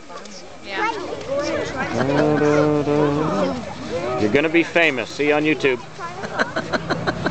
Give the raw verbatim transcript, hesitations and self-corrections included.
Yeah. You're gonna be famous. See you on YouTube.